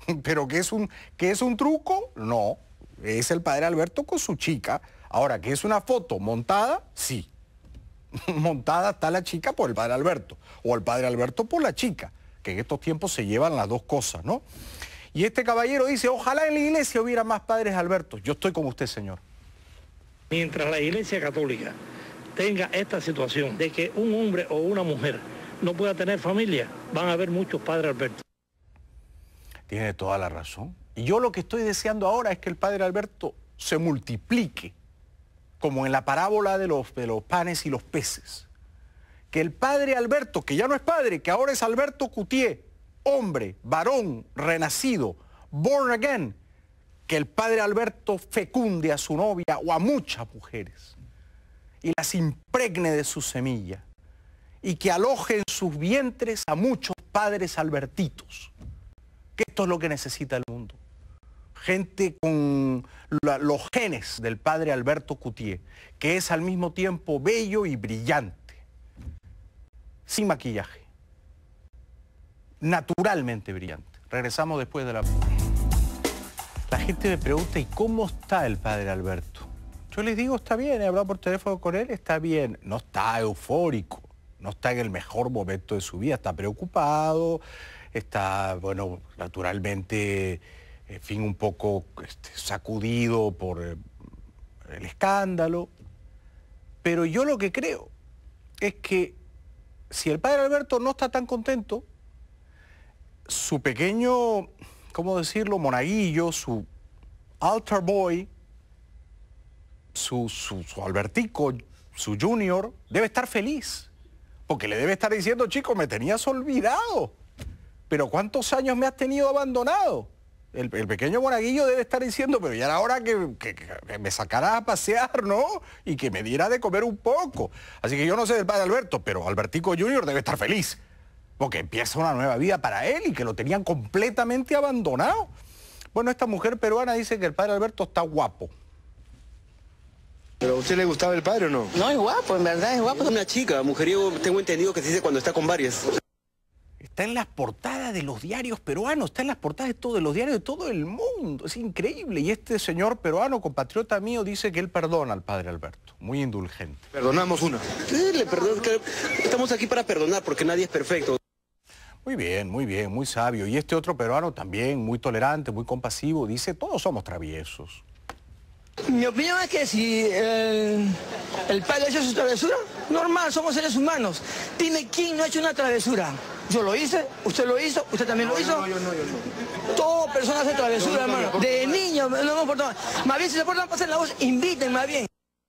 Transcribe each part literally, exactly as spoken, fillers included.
Pero ¿qué es un, qué es un truco? No, es el padre Alberto con su chica. Ahora, ¿qué es una foto montada? Sí. Montada está la chica por el padre Alberto, o el padre Alberto por la chica, que en estos tiempos se llevan las dos cosas, ¿no? Y este caballero dice, ojalá en la iglesia hubiera más padres Albertos. Yo estoy con usted, señor. Mientras la Iglesia Católica tenga esta situación de que un hombre o una mujer no pueda tener familia, van a haber muchos padres Alberto. Tiene toda la razón. Y yo lo que estoy deseando ahora es que el padre Alberto se multiplique, como en la parábola de los, de los panes y los peces. Que el padre Alberto, que ya no es padre, que ahora es Alberto Cutié, hombre, varón, renacido, born again, que el padre Alberto fecunde a su novia o a muchas mujeres y las impregne de su semilla y que aloje en sus vientres a muchos padres albertitos, que esto es lo que necesita el mundo. Gente con la, los genes del padre Alberto Cutié, que es al mismo tiempo bello y brillante, sin maquillaje, naturalmente brillante. Regresamos después de la... La gente me pregunta, ¿y cómo está el padre Alberto? Yo les digo, está bien, he hablado por teléfono con él, está bien. No está eufórico, no está en el mejor momento de su vida, está preocupado, está, bueno, naturalmente, en fin, un poco este, sacudido por eh, el escándalo. Pero yo lo que creo es que si el padre Alberto no está tan contento, su pequeño, ¿cómo decirlo?, monaguillo, su altar boy, su, su, su Albertico, su junior, debe estar feliz. Porque le debe estar diciendo, chico, me tenías olvidado. Pero ¿cuántos años me has tenido abandonado? El, el pequeño monaguillo debe estar diciendo, pero ya era hora que, que, que me sacara a pasear, ¿no? Y que me diera de comer un poco. Así que yo no sé del padre Alberto, pero Albertico junior debe estar feliz. Porque empieza una nueva vida para él y que lo tenían completamente abandonado. Bueno, esta mujer peruana dice que el padre Alberto está guapo. ¿Pero a usted le gustaba el padre o no? No, es guapo, en verdad es guapo. Es una chica, mujeriego, tengo entendido que se dice cuando está con varias. Está en las portadas de los diarios peruanos, está en las portadas de todos los diarios de todo el mundo. Es increíble. Y este señor peruano, compatriota mío, dice que él perdona al padre Alberto. Muy indulgente. Perdonamos una. Sí, le perdono. Estamos aquí para perdonar porque nadie es perfecto. Muy bien, muy bien, muy sabio. Y este otro peruano también, muy tolerante, muy compasivo, dice, todos somos traviesos. Mi opinión es que si el, el padre ha hecho su travesura, normal, somos seres humanos. Dime quién no ha hecho una travesura. Yo lo hice, usted lo hizo, usted también no, lo hizo. No, yo no, yo no. Todas personas hacen travesura, no, no, hermano. De niños, no me importa. Más bien, si se portan a pasar la voz, inviten más bien.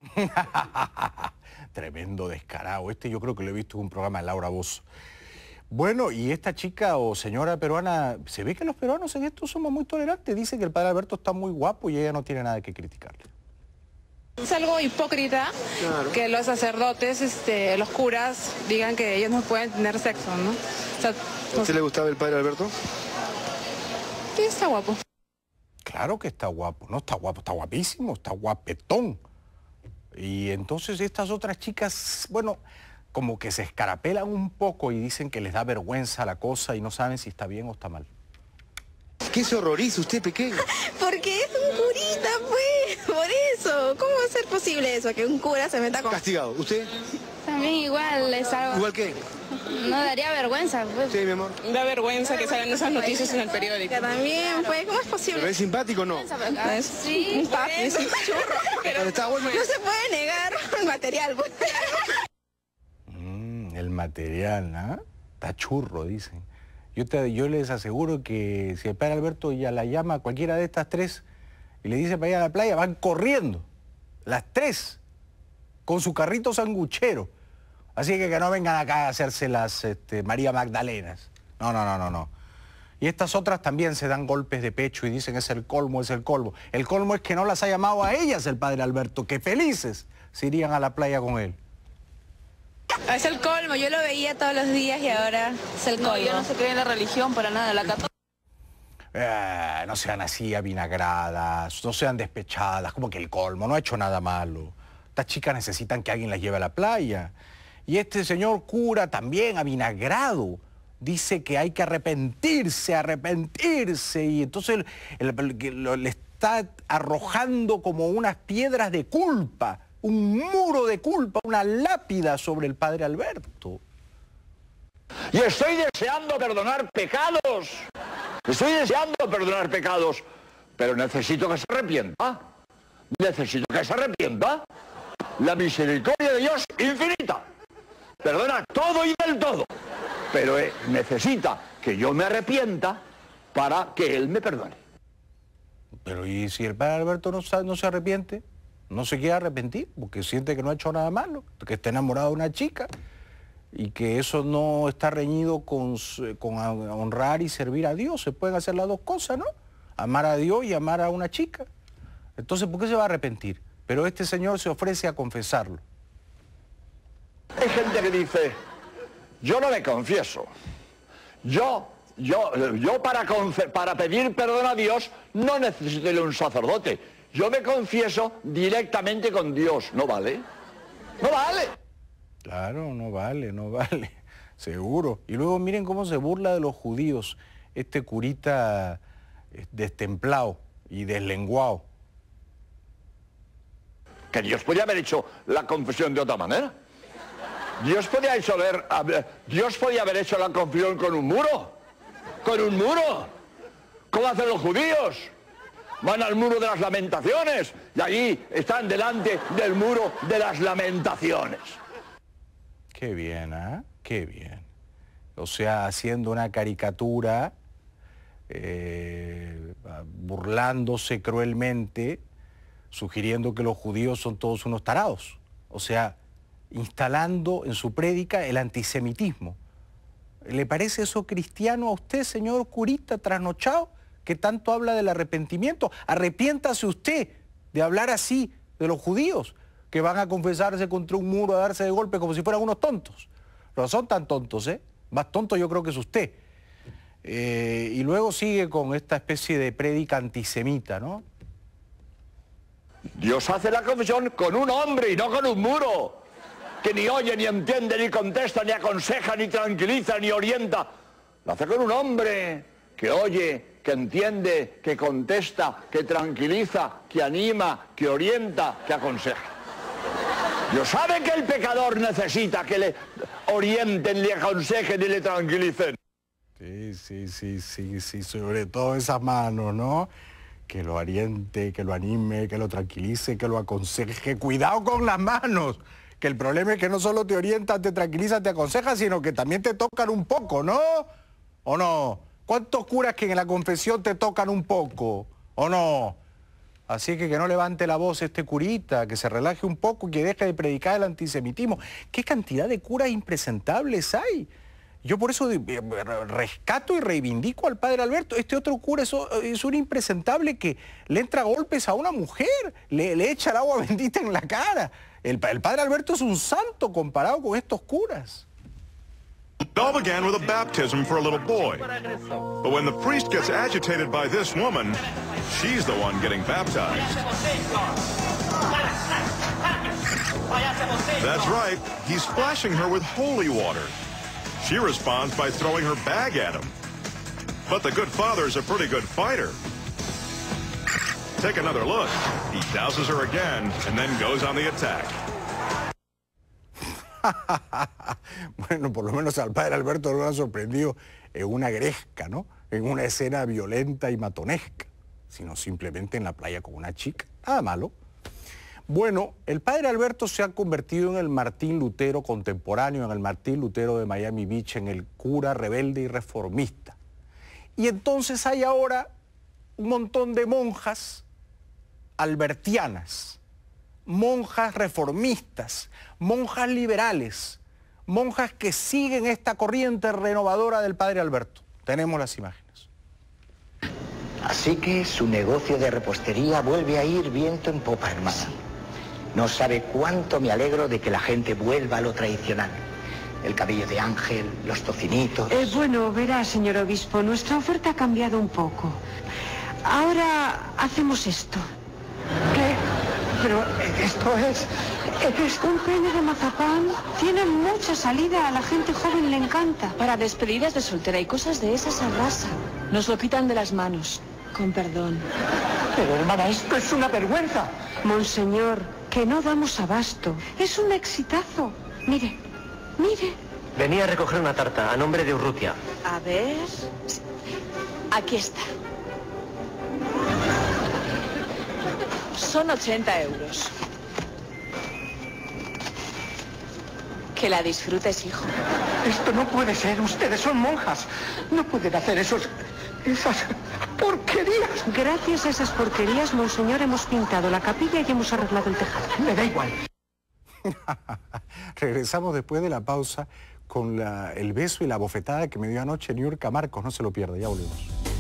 Tremendo descarado. Este yo creo que lo he visto en un programa de Laura Bozzo. Bueno, y esta chica o señora peruana, se ve que los peruanos en esto somos muy tolerantes. Dice que el padre Alberto está muy guapo y ella no tiene nada que criticarle. Es algo hipócrita, claro, que los sacerdotes, este, los curas, digan que ellos no pueden tener sexo, ¿no? O sea, ¿a usted le gustaba el padre Alberto? Sí, está guapo. Claro que está guapo, no está guapo, está guapísimo, está guapetón. Y entonces estas otras chicas, bueno, como que se escarapelan un poco y dicen que les da vergüenza la cosa y no saben si está bien o está mal. ¿Qué se horroriza usted, pequeño? Porque es un curita, pues, por eso. ¿Cómo va a ser posible eso, que un cura se meta con...? Castigado, ¿usted? También igual es algo... ¿Igual qué? No daría vergüenza, pues. Sí, mi amor. Da vergüenza que salgan esas noticias en el periódico. Que también, pues, ¿cómo es posible? ¿Pero es simpático o no? Sí, un papi, es un churro. Pero está bueno. No se puede negar el material, pues. Mm, el material, ¿no? Está churro, dicen. Yo, te, yo les aseguro que si el padre Alberto ya la llama a cualquiera de estas tres y le dice para ir a la playa, van corriendo, las tres, con su carrito sanguchero. Así que que no vengan acá a hacerse las este, María Magdalenas. No, no, no, no, no. Y estas otras también se dan golpes de pecho y dicen es el colmo, es el colmo. El colmo es que no las ha llamado a ellas el padre Alberto, que felices se irían a la playa con él. Es el colmo, yo lo veía todos los días y ahora es el colmo. No, yo no se cree en la religión para nada, la católica. Eh, no sean así avinagradas, no sean despechadas, como que el colmo, no ha hecho nada malo. Estas chicas necesitan que alguien las lleve a la playa. Y este señor cura también avinagrado, dice que hay que arrepentirse, arrepentirse, y entonces el, el, el, le está arrojando como unas piedras de culpa, un muro de culpa, una lápida sobre el padre Alberto. Y estoy deseando perdonar pecados, estoy deseando perdonar pecados, pero necesito que se arrepienta, necesito que se arrepienta. La misericordia de Dios infinita, perdona todo y del todo, pero eh, necesita que yo me arrepienta para que Él me perdone. Pero ¿y si el padre Alberto no, no se arrepiente? No se quiere arrepentir porque siente que no ha hecho nada malo, que está enamorado de una chica y que eso no está reñido con, con honrar y servir a Dios. Se pueden hacer las dos cosas, ¿no? Amar a Dios y amar a una chica. Entonces, ¿por qué se va a arrepentir? Pero este señor se ofrece a confesarlo. Hay gente que dice, yo no me confieso. Yo, yo, yo para, para pedir perdón a Dios no necesito ir a un sacerdote. Yo me confieso directamente con Dios. ¿No vale? ¡No vale! Claro, no vale, no vale. Seguro. Y luego miren cómo se burla de los judíos. Este curita destemplado y deslenguado. Que Dios podía haber hecho la confesión de otra manera. Dios podía, hecho ver, Dios podía haber hecho la confesión con un muro. Con un muro. ¿Cómo hacen los judíos? Van al muro de las lamentaciones y allí están delante del muro de las lamentaciones. Qué bien, ¿eh? Qué bien. O sea, haciendo una caricatura, eh, burlándose cruelmente, sugiriendo que los judíos son todos unos tarados. O sea, instalando en su prédica el antisemitismo. ¿Le parece eso cristiano a usted, señor curita trasnochado, que tanto habla del arrepentimiento? Arrepiéntase usted de hablar así de los judíos, que van a confesarse contra un muro, a darse de golpe como si fueran unos tontos. No son tan tontos, ¿eh? Más tonto yo creo que es usted. Eh, y luego sigue con esta especie de prédica antisemita, ¿no? Dios hace la confesión con un hombre y no con un muro, que ni oye, ni entiende, ni contesta, ni aconseja, ni tranquiliza, ni orienta. Lo hace con un hombre que oye, que entiende, que contesta, que tranquiliza, que anima, que orienta, que aconseja. Dios sabe que el pecador necesita que le orienten, le aconsejen y le tranquilicen. Sí, sí, sí, sí, sí, sobre todo esas manos, ¿no? Que lo oriente, que lo anime, que lo tranquilice, que lo aconseje. Cuidado con las manos, que el problema es que no solo te orientan, te tranquilizan, te aconsejan, sino que también te tocan un poco, ¿no? ¿O no? ¿Cuántos curas que en la confesión te tocan un poco? ¿O no? Así que que no levante la voz este curita, que se relaje un poco y que deje de predicar el antisemitismo. ¿Qué cantidad de curas impresentables hay? Yo por eso rescato y reivindico al padre Alberto. Este otro cura es, es un impresentable que le entra golpes a una mujer, le, le echa el agua bendita en la cara. El, el padre Alberto es un santo comparado con estos curas. It all began with a baptism for a little boy. But when the priest gets agitated by this woman, she's the one getting baptized. That's right, he's splashing her with holy water. She responds by throwing her bag at him. But the good father's a pretty good fighter. Take another look. He douses her again and then goes on the attack. Bueno, por lo menos al padre Alberto lo han sorprendido en una gresca, ¿no? En una escena violenta y matonesca, sino simplemente en la playa con una chica. Nada malo. Bueno, el padre Alberto se ha convertido en el Martín Lutero contemporáneo, en el Martín Lutero de Miami Beach, en el cura rebelde y reformista. Y entonces hay ahora un montón de monjas albertianas, monjas reformistas, monjas liberales, monjas que siguen esta corriente renovadora del padre Alberto. Tenemos las imágenes. Así que su negocio de repostería vuelve a ir viento en popa, hermana. No sabe cuánto me alegro de que la gente vuelva a lo tradicional. El cabello de ángel, los tocinitos... Eh, bueno, verá, señor obispo, nuestra oferta ha cambiado un poco. Ahora hacemos esto. ¿Qué? Pero esto es... Un pene de mazapán tiene mucha salida, a la gente joven le encanta. Para despedidas de soltera y cosas de esas arrasan. Nos lo quitan de las manos. Con perdón. Pero hermana, esto es una vergüenza. Monseñor, que no damos abasto. Es un exitazo. Mire, mire. Venía a recoger una tarta a nombre de Urrutia. A ver... Aquí está. Son ochenta euros. Que la disfrutes, hijo. Esto no puede ser. Ustedes son monjas. No pueden hacer esos... esas porquerías. Gracias a esas porquerías, Monseñor, hemos pintado la capilla y hemos arreglado el tejado. Me da igual. Regresamos después de la pausa con la, el beso y la bofetada que me dio anoche Niurka Marcos. No se lo pierda, ya volvemos.